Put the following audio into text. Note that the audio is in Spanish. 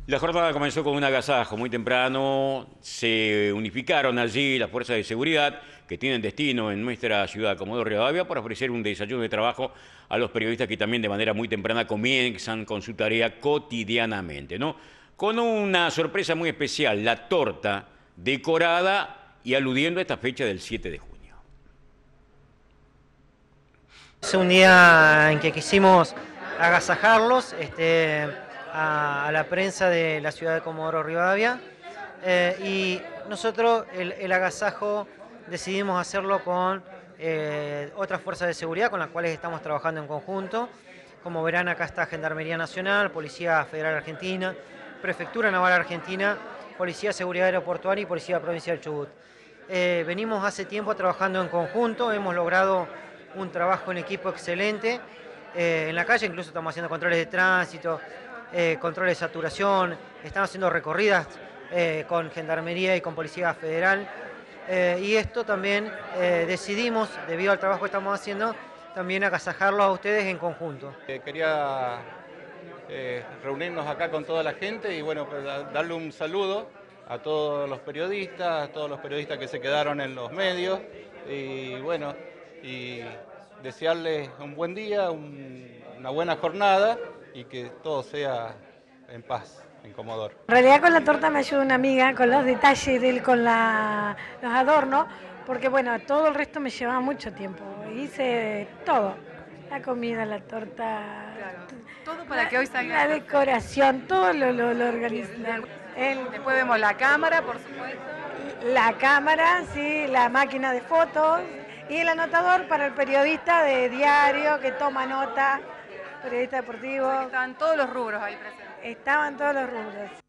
La jornada comenzó con un agasajo muy temprano, se unificaron allí las fuerzas de seguridad que tienen destino en nuestra ciudad, Comodoro Rivadavia, para ofrecer un desayuno de trabajo a los periodistas que también de manera muy temprana comienzan con su tarea cotidianamente, ¿no? Con una sorpresa muy especial, la torta decorada y aludiendo a esta fecha del 7 de junio. Es un día en que quisimos agasajarlos a la prensa de la ciudad de Comodoro Rivadavia y nosotros el agasajo decidimos hacerlo con otras fuerzas de seguridad con las cuales estamos trabajando en conjunto. Como verán, acá está Gendarmería Nacional, Policía Federal Argentina, Prefectura Naval Argentina, Policía Seguridad Aeroportuaria y Policía Provincial del Chubut. Venimos hace tiempo trabajando en conjunto, hemos logrado un trabajo en equipo excelente. En la calle incluso estamos haciendo controles de tránsito, controles de saturación, estamos haciendo recorridas con Gendarmería y con Policía Federal. Y esto también decidimos, debido al trabajo que estamos haciendo, también agasajarlo a ustedes en conjunto. Quería reunirnos acá con toda la gente y bueno, pues, darle un saludo a todos los periodistas, que se quedaron en los medios y bueno, y desearles un buen día, una buena jornada y que todo sea en paz en Comodoro. En realidad con la torta me ayuda una amiga con los detalles, con los adornos, porque bueno, todo el resto me llevaba mucho tiempo. Hice todo, la comida, la torta, claro, todo para que hoy salga. La decoración, todo lo organizé. Después vemos la cámara, por supuesto. La cámara, sí, la máquina de fotos y el anotador para el periodista de diario que toma nota, periodista deportivo. Estaban todos los rubros ahí presentes. Estaban todos los rubros.